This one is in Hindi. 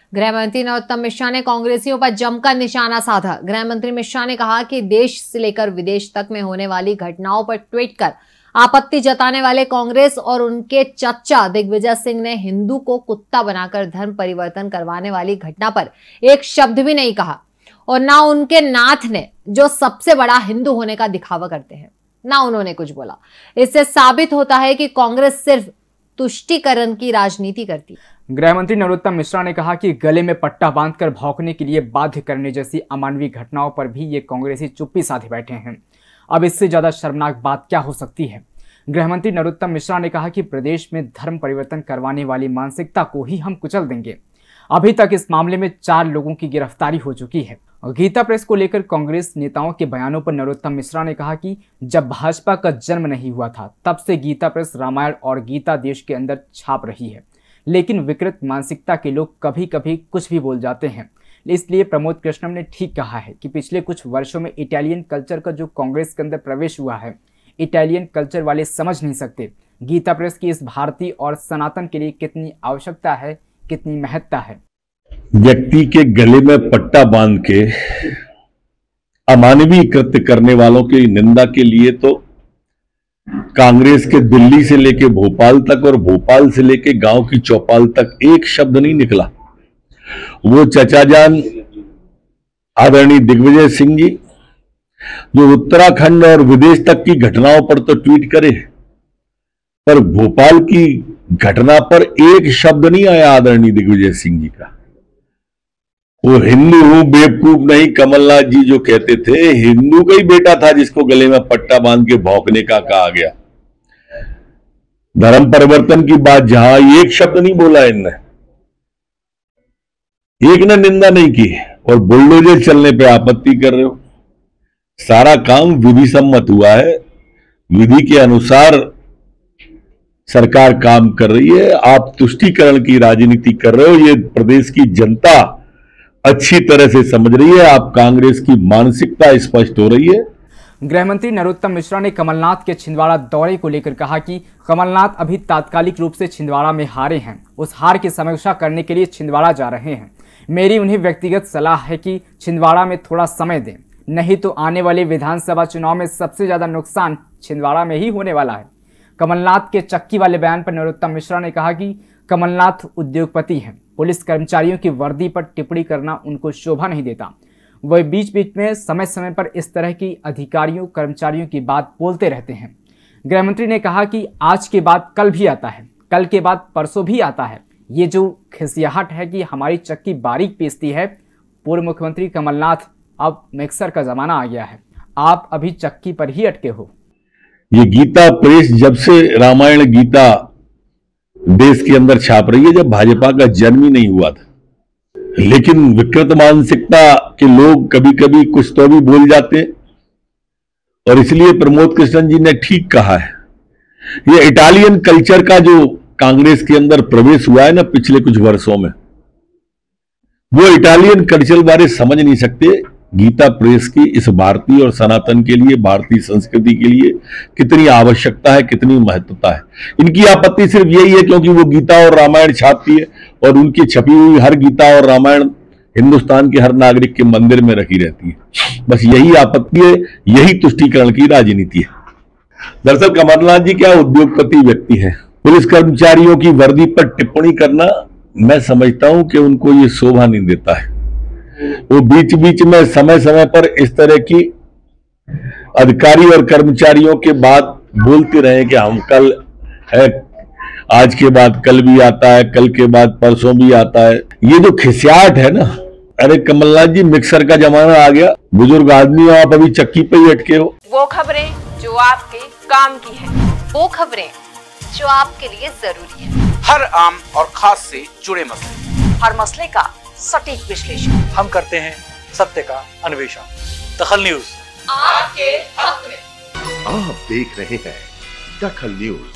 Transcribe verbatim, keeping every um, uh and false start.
गृह मंत्री नरोत्तम मिश्रा ने कांग्रेसियों पर जमकर निशाना साधा। गृह मंत्री मिश्रा ने कहा कि देश से लेकर विदेश तक में होने वाली घटनाओं पर ट्वीट कर आपत्ति जताने वाले कांग्रेस और उनके चचा दिग्विजय सिंह ने हिंदू को कुत्ता बनाकर धर्म परिवर्तन करवाने वाली घटना पर एक शब्द भी नहीं कहा और ना उनके नाथ ने, जो सबसे बड़ा हिंदू होने का दिखावा करते हैं, ना उन्होंने कुछ बोला। इससे साबित होता है कि कांग्रेस सिर्फ तुष्टीकरण की राजनीति करती है। गृह मंत्री नरोत्तम मिश्रा ने कहा कि गले में पट्टा बांधकर भौंकने के लिए बाध्य करने जैसी अमानवीय घटनाओं पर भी ये कांग्रेसी चुप्पी साधे बैठे हैं। अब इससे ज्यादा शर्मनाक बात क्या हो सकती है। गृह मंत्री नरोत्तम मिश्रा ने कहा कि प्रदेश में धर्म परिवर्तन करवाने वाली मानसिकता को ही हम कुचल देंगे। अभी तक इस मामले में चार लोगों की गिरफ्तारी हो चुकी है। गीता प्रेस को लेकर कांग्रेस नेताओं के बयानों पर नरोत्तम मिश्रा ने कहा कि जब भाजपा का जन्म नहीं हुआ था तब से गीता प्रेस रामायण और गीता देश के अंदर छाप रही है, लेकिन विकृत मानसिकता के लोग कभी कभी कुछ भी बोल जाते हैं। इसलिए प्रमोद कृष्णम ने ठीक कहा है कि पिछले कुछ वर्षों में इटालियन कल्चर का जो कांग्रेस के अंदर प्रवेश हुआ है, इटालियन कल्चर वाले समझ नहीं सकते गीता प्रेस की इस भारतीय और सनातन के लिए कितनी आवश्यकता है, कितनी महत्ता है। व्यक्ति के गले में पट्टा बांध के अमानवीय कृत्य करने वालों की निंदा के लिए तो कांग्रेस के दिल्ली से लेके भोपाल तक और भोपाल से लेके गांव की चौपाल तक एक शब्द नहीं निकला। वो चचाजान आदरणीय दिग्विजय सिंह जी जो उत्तराखंड और विदेश तक की घटनाओं पर तो ट्वीट करे, पर भोपाल की घटना पर एक शब्द नहीं आया आदरणीय दिग्विजय सिंह जी का। वो हिंदू हूं बेवकूफ नहीं, कमलनाथ जी जो कहते थे, हिंदू का ही बेटा था जिसको गले में पट्टा बांध के भौंकने का कहा गया। धर्म परिवर्तन की बात जहां एक शब्द नहीं बोला इनने, एक ने निंदा नहीं की, और बुलडोजर चलने पे आपत्ति कर रहे हो। सारा काम विधि सम्मत हुआ है, विधि के अनुसार सरकार काम कर रही है। आप तुष्टीकरण की राजनीति कर रहे हो, ये प्रदेश की जनता अच्छी तरह से समझ रही है। आप कांग्रेस की मानसिकता स्पष्ट हो रही है। गृह मंत्री नरोत्तम मिश्रा ने कमलनाथ के छिंदवाड़ा दौरे को लेकर कहा कि कमलनाथ अभी तात्कालिक रूप से छिंदवाड़ा में हारे हैं, उस हार की समीक्षा करने के लिए छिंदवाड़ा जा रहे हैं। मेरी उन्हें व्यक्तिगत सलाह है कि छिंदवाड़ा में थोड़ा समय दें, नहीं तो आने वाले विधानसभा चुनाव में सबसे ज्यादा नुकसान छिंदवाड़ा में ही होने वाला है। कमलनाथ के चक्की वाले बयान पर नरोत्तम मिश्रा ने कहा कि कमलनाथ उद्योगपति हैं, पुलिस कर्मचारियों की वर्दी पर टिप्पणी करना उनको शोभा नहीं देता। वह बीच बीच में समय समय पर इस तरह की अधिकारियों कर्मचारियों की बात बोलते रहते हैं। गृह मंत्री ने कहा कि आज के बाद कल भी आता है, कल के बाद परसों भी आता है। ये जो खिसियाहट है कि हमारी चक्की बारीक पीसती है, पूर्व मुख्यमंत्री कमलनाथ, अब मिक्सर का जमाना आ गया है, आप अभी चक्की पर ही अटके हो। ये गीता प्रेस जब से रामायण गीता देश के अंदर छाप रही है, जब भाजपा का जन्म ही नहीं हुआ था, लेकिन विकृत मानसिकता के लोग कभी कभी कुछ तो भी बोल जाते हैं। और इसलिए प्रमोद कृष्णन जी ने ठीक कहा है, ये इटालियन कल्चर का जो कांग्रेस के अंदर प्रवेश हुआ है ना पिछले कुछ वर्षों में, वो इटालियन कल्चर बारे समझ नहीं सकते। गीता प्रेस की इस भारतीय और सनातन के लिए, भारतीय संस्कृति के लिए कितनी आवश्यकता है, कितनी महत्वता है। इनकी आपत्ति सिर्फ यही है क्योंकि वो गीता और रामायण छापती है और उनकी छपी हुई हर गीता और रामायण हिंदुस्तान के हर नागरिक के मंदिर में रखी रहती है। बस यही आपत्ति है, यही तुष्टीकरण की राजनीति है। दरअसल कमलनाथ जी क्या उद्योगपति व्यक्ति है, पुलिस कर्मचारियों की वर्दी पर टिप्पणी करना मैं समझता हूं कि उनको ये शोभा नहीं देता है। वो बीच बीच में समय समय पर इस तरह की अधिकारी और कर्मचारियों के बात बोलते रहे कि हम कल है, आज के बाद कल भी आता है, कल के बाद परसों भी आता है। ये जो खिसियाहट है ना, अरे कमलनाथ जी मिक्सर का जमाना आ गया, बुजुर्ग आदमी हो आप, अभी चक्की पे ही अटके हो। वो खबरें जो आपके काम की है, वो खबरें जो आपके लिए जरूरी है, हर आम और खास से जुड़े मसले, हर मसले का सटीक विश्लेषण हम करते हैं, सत्य का अन्वेषण। दखल न्यूज आपके हक में। आप देख रहे हैं दखल न्यूज।